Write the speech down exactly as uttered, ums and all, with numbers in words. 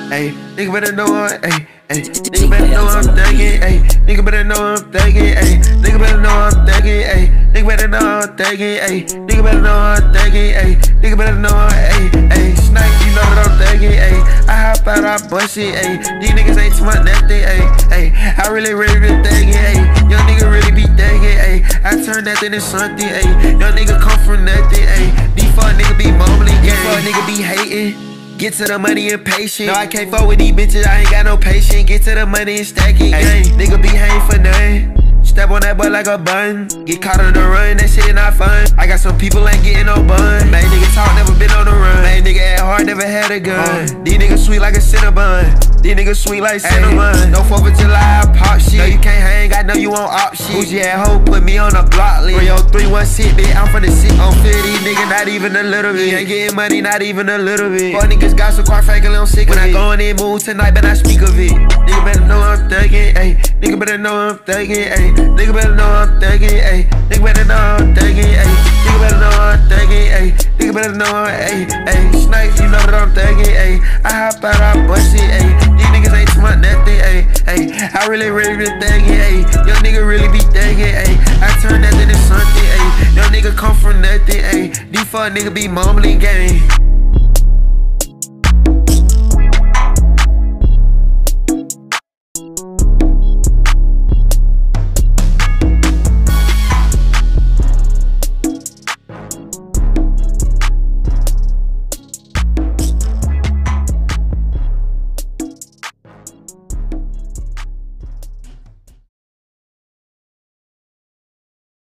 ayy. Nigga better know I'm, ayy, ayy. Nigga better know I'm thuggin', ayy. Nigga better know I'm thuggin', ayy. Nigga better know I'm thuggin', ayy. Nigga better know I'm thuggin', ayy. Nigga better know I'm thuggin', ayy. Nigga better know I'm, ayy, ayy. Snipe, you know that I'm thuggin', ayy. I hop out, I bust it, ayy. These niggas ain't too much nothing, ayy, ayy. I really, really been thuggin', ayy. Young nigga really be thuggin', ayy. I turn nothing to something, ayy. Young nigga come from nothing, ayy. These fuck nigga be mumbling, these fuck nigga be hating. Get to the money impatient. No, I can't fuck with these bitches, I ain't got no patience. Get to the money and stack it, gang. Nigga be hang for nothing. Step on that boy like a bun. Get caught on the run, that shit not fun. I got some people ain't getting no bun. Man, nigga talk, never been on the run. Man, nigga act hard, never had a gun. Uh, These niggas sweet like a Cinnabon. These niggas sweet like cinnamon. No fourth of July, I pop shit. No, you can't hang, I know you won't op shit. Bougie ass hoe, put me on a block list. three oh three one six, bitch, I'm from the city. On fifty, nigga, not even a little bit. Ain't getting money, not even a little bit. Fuck niggas got so quite frankly, I'm sick of it. When I go in and move tonight, but I speak of it. Nigga better know I'm thuggin', ayy. Nigga better know I'm thuggin', ayy. Nigga better know I'm thuggin', ayy. Nigga better know I'm thuggin', ayy. Nigga better know I'm thuggin', ayy. Nigga better know I'm, ayy, ayy. Snipe, you know that I'm thuggin', ayy. I hop out, I bust it, ayy. These niggas ain't too much nothing, ayy, ayy. I really, really been thuggin', ayy. Young nigga really be thuggin', ayy. I turn nothing to something, ayy. Young nigga come from nothing, ayy. These fuck nigga be mumbling, gang.